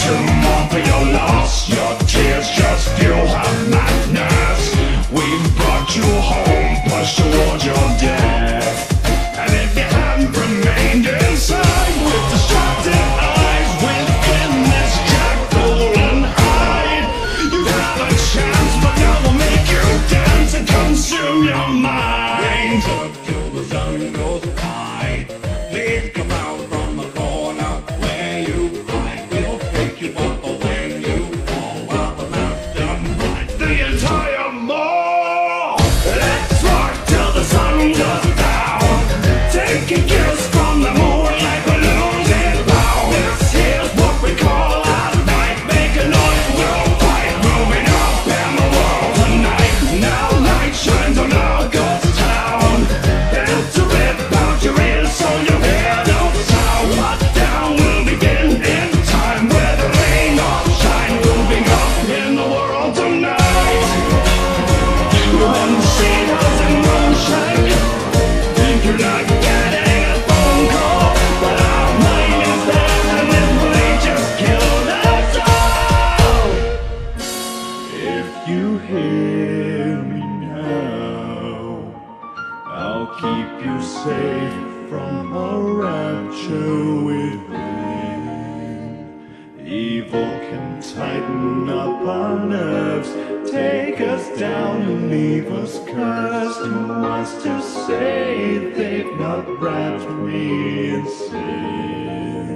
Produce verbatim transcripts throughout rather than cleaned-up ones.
to mourn for your loss. Your tears just fuel her madness. We've brought you home, pushed towards your death. And if you hadn't remained inside with distracted eyes within this jackal and hide, you'd have a chance, but now we'll make you dance and consume your mind. Till the sun goes by, please come out from the corner where you hide. We'll pick you up when you fall while the mastermind the entire mall. Let's rock till the sun goes down, taking kills from the moon like balloons in bound. This here's what we call our night. Make a noise, we'll fight, moving up in the world tonight. Now light shines on our ghost town, built to rip out your ears so you hear no sound. What down will begin in time, whether rain or shine, moving up in the world tonight. When the sea goes in moonshine, you're not getting a phone call, but our mind is there, and this plane just killed us all. If you hear me now, I'll keep you safe from a rapture within. Evil can tighten up our nerves, take us down and leave us cursed. Who wants to say they've not wrapped me in sin?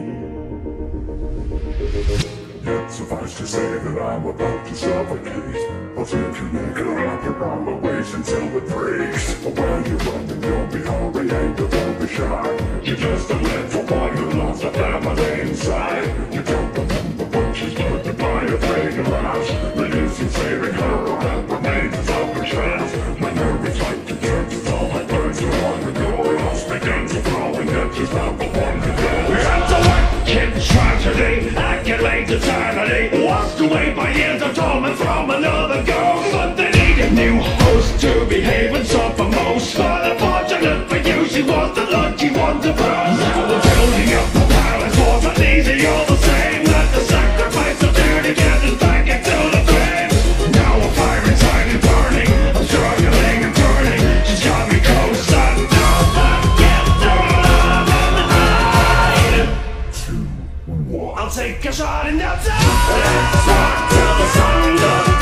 Yet suffice to say that I'm about to suffocate. I'll take your neck and wrap it around my waist until it breaks. But while you're running, you'll be hungry and you won't be shy. You're just a little boy who lost a family inside. You don't remember when she's murdered by a fragrant eyes. Reducing, saving her, or that remains as upper shreds. My nervous light concerns all my birds who long ago lost begins to throw, and yet she's not the one to go. We have to work, kid tragedy, accolades eternity, washed away by years of torment from another ghost. But they need a new host to behave and suffer most. But unfortunate for you, she was the lucky one to burn. Now the building up the palace wasn't easy all the same. Let the sacrifice of duty get us back into the flames. Now a fire inside is burning, I'm struggling and turning. She's got me close, I don't forget to love and hide. Two, one. I'll take a shot in the dark. Let's rock till the sun goes